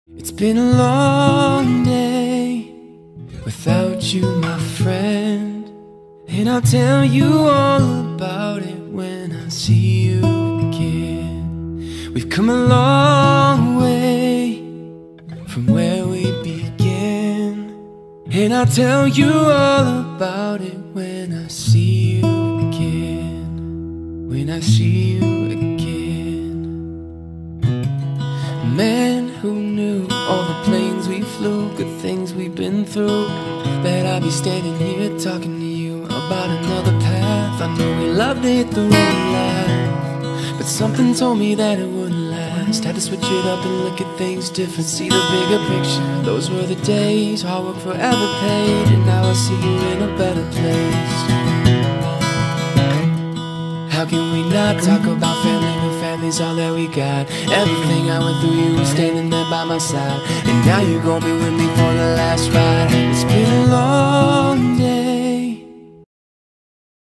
It's been a long day without you, my friend, and I'll tell you all about it when I see you again. We've come a long way from where we began, and I'll tell you all about it when I see you again. When I see you again. Man, who knew all the planes we flew, good things we've been through, that I'd be standing here talking to you about another path. I know we loved to hit the road and laugh, but something told me that it wouldn't last. Had to switch it up and look at things different, see the bigger picture. Those were the days, hard work forever paid, and now I see you in a better place. How can we not talk about family when family's all that we got? Everything I went through, you were standing there by my side, and now you're gonna be with me for the last ride.